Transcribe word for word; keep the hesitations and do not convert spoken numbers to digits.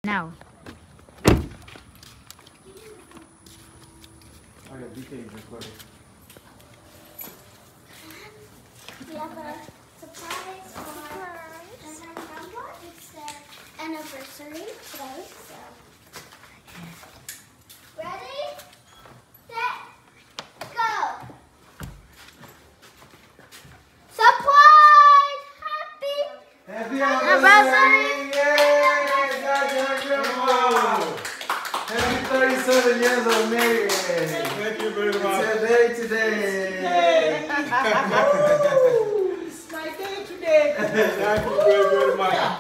Now. I got D K recording. We have a surprise for and what? It's their anniversary today, so ready? Set, go! Surprise! Happy Happy anniversary! Yay! God, God, Happy thirty-seven years of marriage. Thank you very much. Today, today. It's my day today. Thank you very, very much.